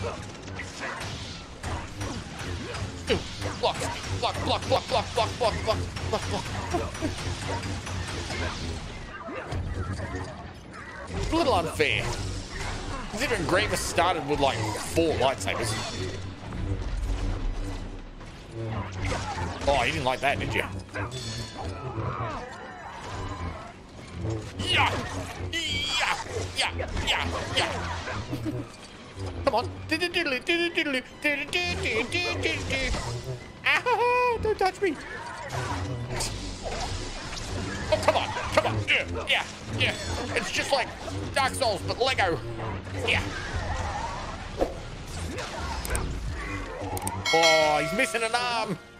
Block, block, block, block, block, block, block, block, block, block. It's a little unfair. Considering Grievous started with like 4 lightsabers. Oh, you didn't like that, did you? Yeah! Yeah! Yeah! Yeah! Yeah! Come on! Ah, don't touch me! Oh, come on! Come on! Yeah! Yeah! It's just like Dark Souls, but Lego! Yeah! Oh, he's missing an arm!